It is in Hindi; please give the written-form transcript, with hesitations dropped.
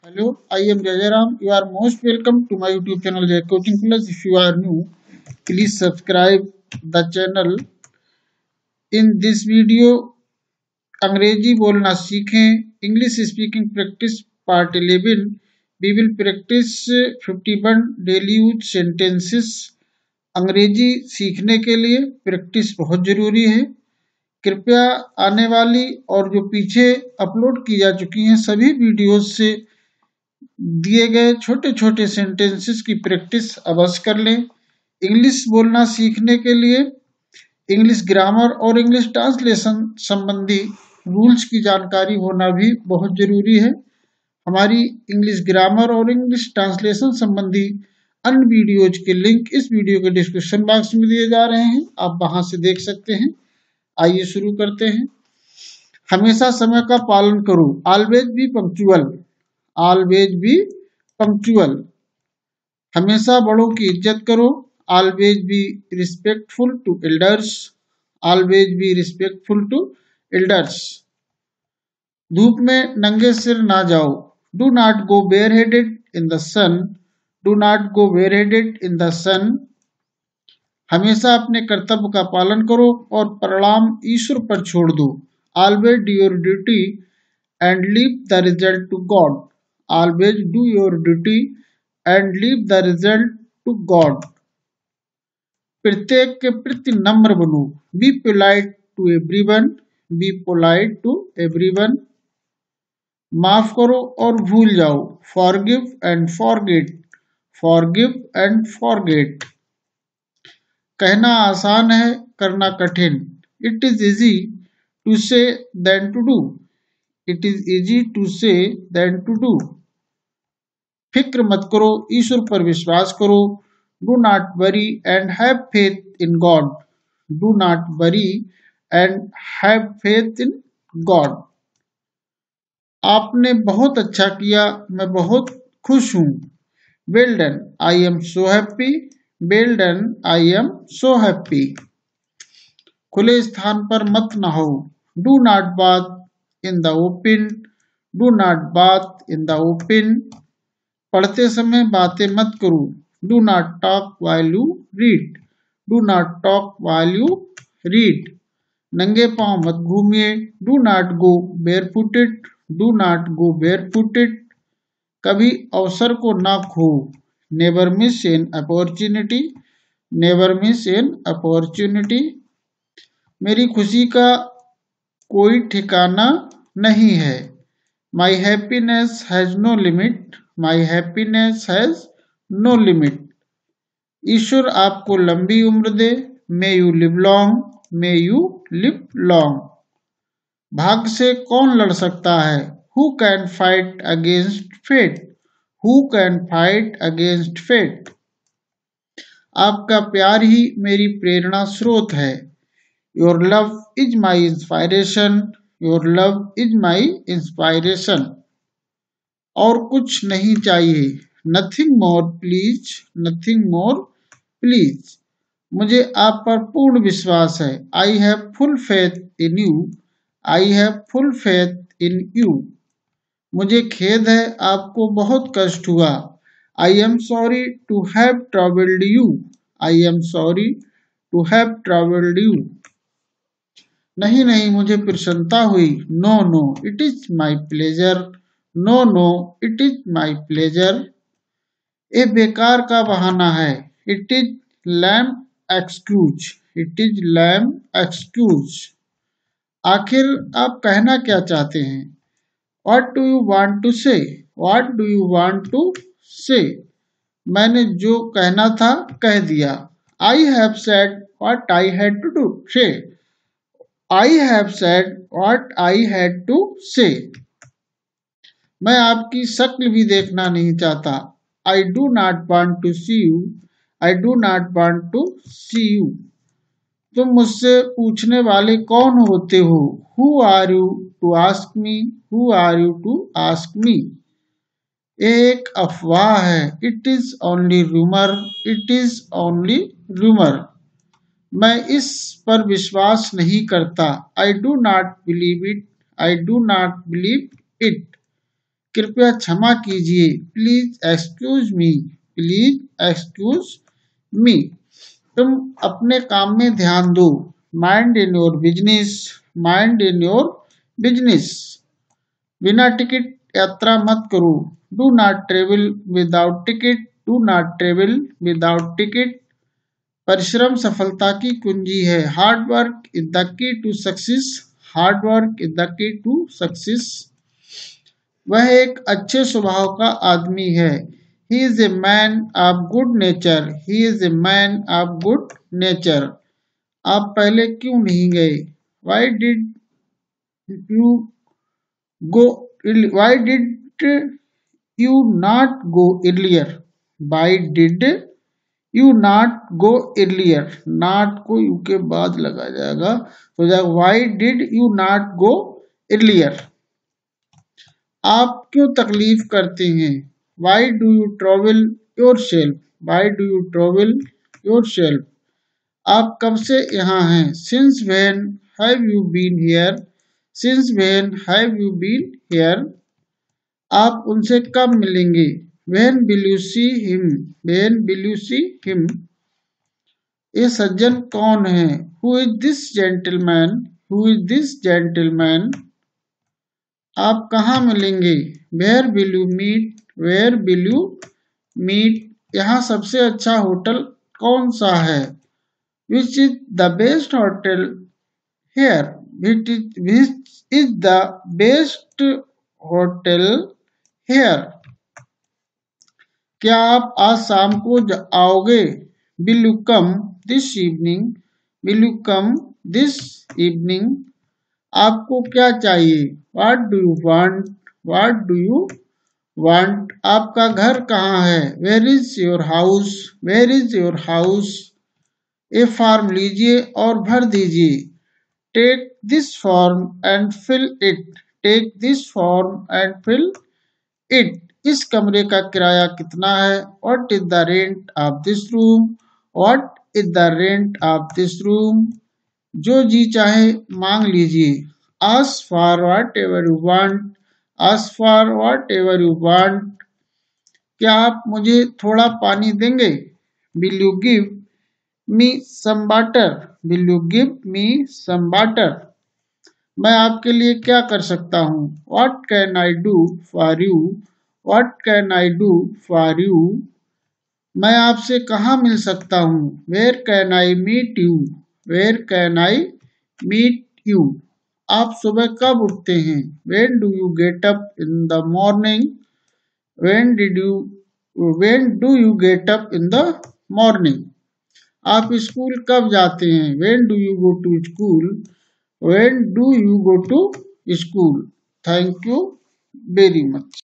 Hello, I am Jajaram. You are most welcome to my YouTube channel Jai Coaching Plus. If you are new, please subscribe the channel. In this video, अंग्रेजी बोलना सीखें. English speaking practice part 11. We will practice 51 daily use sentences. अंग्रेजी सीखने के लिए प्रैक्टिस बहुत जरूरी है. कृपया आने वाली और जो पीछे अपलोड की जा चुकी हैं सभी वीडियोस से दिए गए छोटे छोटे सेंटेंसेस की प्रैक्टिस अवश्य कर लें. इंग्लिश बोलना सीखने के लिए इंग्लिश ग्रामर और इंग्लिश ट्रांसलेशन संबंधी रूल्स की जानकारी होना भी बहुत जरूरी है. हमारी इंग्लिश ग्रामर और इंग्लिश ट्रांसलेशन संबंधी अन्य वीडियोज के लिंक इस वीडियो के डिस्क्रिप्शन बॉक्स में दिए जा रहे हैं, आप वहां से देख सकते हैं. आइए शुरू करते हैं. हमेशा समय का पालन करो. Always be punctual. Always be punctual. हमेशा बड़ों की इज्जत करो. Always be respectful to elders. Always be respectful to elders. धूप में नंगे सिर ना जाओ. Do not go bareheaded in the sun. Do not go bareheaded in the sun. हमेशा अपने कर्तव्य का पालन करो और परिणाम ईश्वर पर छोड़ दो. Always do your duty and leave the result to God. Always do your duty and leave the result to God. प्रत्येक के प्रति नम्र बनो. Be polite to everyone. Be polite to everyone. माफ करो और भूल जाओ. Forgive and forget. Forgive and forget. कहना आसान है, करना कठिन. It is easy to say than to do. It is easy to say than to do. फिक्र मत करो, ईश्वर पर विश्वास करो. Do not worry and have faith in God. Do not worry and have faith in God. आपने बहुत अच्छा किया, मैं बहुत खुश हूं. Well done, I am so happy. Well done, I am so happy. खुले स्थान पर मत नहाओ. Do not bath in the open. Do not bath in the open. पढ़ते समय बातें मत करो. Do not talk while you read. Do not talk while you read. नंगे पांव मत घूमिए. Do not go barefooted. Do not go barefooted. कभी अवसर को ना खो. Never miss an opportunity. Never miss an opportunity. मेरी खुशी का कोई ठिकाना नहीं है. My happiness has no limit. My happiness has no limit. ईश्वर आपको लंबी उम्र दे. May you live long. May you live long. भाग्य से कौन लड़ सकता है? Who can fight against fate? Who can fight against fate? आपका प्यार ही मेरी प्रेरणा स्रोत है. Your love is my inspiration. Your love is my inspiration. और कुछ नहीं चाहिए. Nothing more please. Nothing more please. मुझे आप पर पूर्ण विश्वास है. I have full faith in you. I have full faith in you. मुझे खेद है, आपको बहुत कष्ट हुआ. I am sorry to have troubled you. I am sorry to have troubled you. नहीं नहीं, मुझे प्रसन्नता हुई. No no, it is my pleasure. No no, it is my pleasure. ये बेकार का बहाना है. It is lame excuse. It is lame excuse. आखिर आप कहना क्या चाहते हैं? What do you want to say? What do you want to say? मैंने जो कहना था कह दिया. I have said what I had to do. Say. I have said what I had to say. मैं आपकी शक्ल भी देखना नहीं चाहता. I do not want to see you. I do not want to see you. तुम मुझसे पूछने वाले कौन होते हो? Who are you to ask me? Who are you to ask me? एक अफवाह है. It is only rumor. It is only rumor. मैं इस पर विश्वास नहीं करता. I do not believe it. I do not believe it. कृपया क्षमा कीजिए, please excuse me, please excuse me. तुम अपने काम में ध्यान दो, mind in your business, mind in your business. बिना टिकट यात्रा मत करो, do not travel without ticket, do not travel without ticket. परिश्रम सफलता की कुंजी है, hard work is the key to success, hard work is the key to success. वह एक अच्छे स्वभाव का आदमी है, he is a man of good nature, he is a man of good nature. आप पहले क्यों नहीं गए, why did you go, why did you not go earlier, why did you not go earlier, not को यू के बाद लगा जाएगा तो जाएगा why did you not go earlier। आप क्यों तकलीफ करते हैं, why do you travel yourself, why do you travel yourself. आप कब से यहाँ हैं, since when have you been here, since when have you been here. आप उनसे कब मिलेंगे, when will you see him, when will you see him. ये सज्जन कौन है, who is this gentleman, who is this gentleman. आप कहाँ मिलेंगे, where will you meet, where will you meet. यहाँ सबसे अच्छा होटल कौन सा है, which is the best hotel here, which is the best hotel here. क्या आप आज शाम को आओगे, will you come this evening, will you come this evening. आपको क्या चाहिए, what do you want, what do you want. आपका घर कहाँ है, where is your house, where is your house. ये फॉर्म लीजिए और भर दीजिए, take this form and fill it, take this form and fill it. इस कमरे का किराया कितना है, what is the rent of this room, what is the rent of this room. जो जी चाहे मांग लीजिए, ask for whatever you want, ask for whatever you want. क्या आप मुझे थोड़ा पानी देंगे, will you give me some water, will you give me some water. मैं आपके लिए क्या कर सकता हूँ, what can I do for you, what can I do for you. मैं आपसे कहाँ मिल सकता हूँ, where can I meet you, where can I meet you. आप सुबह कब उठते हैं, when do you get up in the morning, when do you get up in the morning. आप स्कूल कब जाते हैं, when do you go to school, when do you go to school. Thank you very much.